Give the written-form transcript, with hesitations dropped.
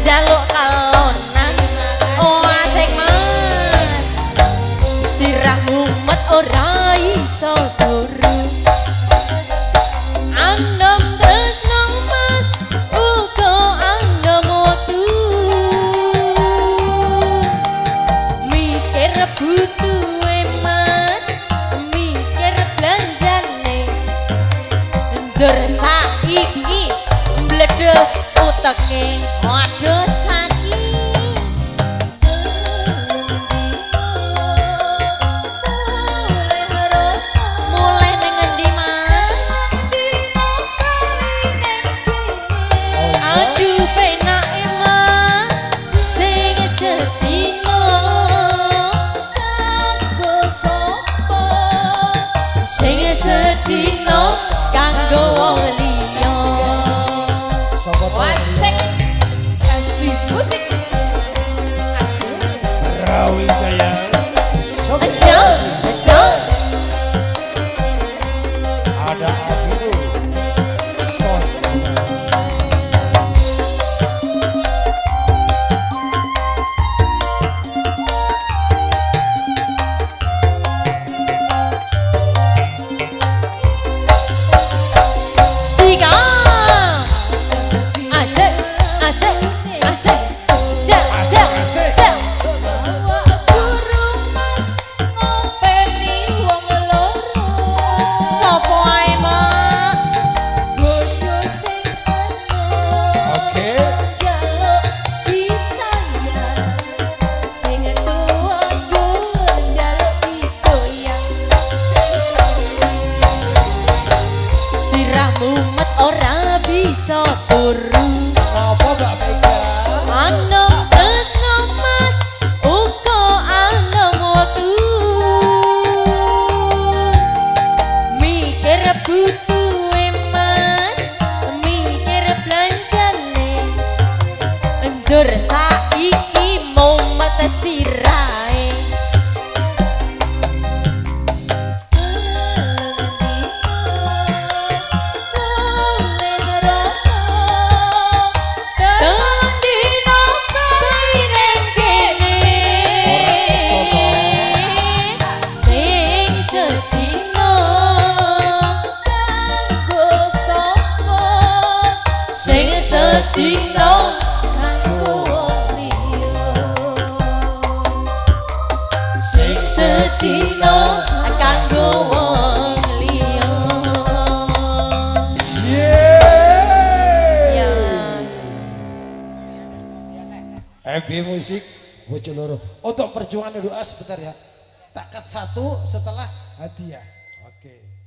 jaluk kalonan oh asik mas sirah mumet ora iso turu andam tresno mas uga andam watu mikir butuhe mas mikir belanjane njur saiki bledes uteke waduh saki mulai ning endi mas aduh penake mas sing sedina kanggo sapa sing sedina kanggo wong liya sapa asik kasih musik asik Brawijaya ada Abidu Son Sika asik asik asik jel jel jel guru mas ngopeni wong loro sapa ae mak bojo sing oke jaluk disayang sing tuwa jur jaluk digoyang sirah mumet ora bisa turu apa Mbak Mega anom tresno mas uga anom watu mikir butuhe mas mikir belanjane njur saiki mumet sirahe Tandino paring kene sing sedina kanggo sapa sing sedina kanggo wong liya sing sedina kanggo wong liya ya MB Musik Bocoloro untuk perjuangan doa sebentar ya tak cut satu setelah hadiah oke